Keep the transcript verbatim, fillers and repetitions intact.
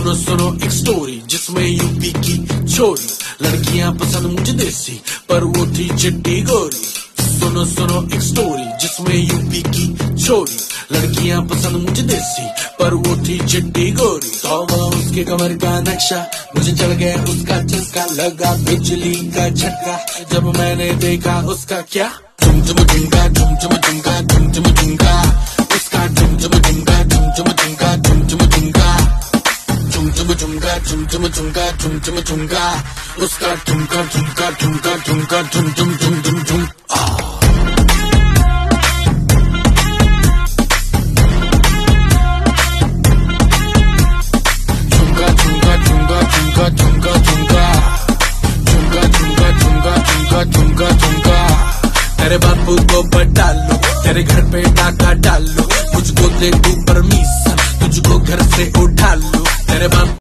सुनो सुनो एक स्टोरी जिसमें यूपी की छोरी, लड़कियां पसंद मुझे देसी पर वो थी चिट्टी गोरी। सुनो सुनो एक स्टोरी जिसमें यूपी की छोरी, लड़कियां पसंद मुझे देसी पर वो थी चिट्टी गोरी। तौबा उसके कमर का नक्शा, मुझे चढ़ गया उसका चस्का, लगा बिजली का झटका जब मैंने देखा उसका क्या झुम झुम झुमका झुम झुम झुमका झुम झुम झुमका, उसका झुम झुम झुमका झुम झुम झुमका झुम झुम झुमका, झुम झुम झुमका झुम झुम झुमका झुम झुम झुमका, उसका झुमका झुमका झुमका झुमका झुम झुम झुम झुम झुम। झुमका झुमका झुमका झुमका झुमका झुमका, झुमका झुमका झुमका झुमका झुमका झुमका। तेरे बापू को बता लो, तेरे घर पे डाका डाल लो, मुझको दे तू परमिशन, तुझको घर से उठा लो। तेरे बापू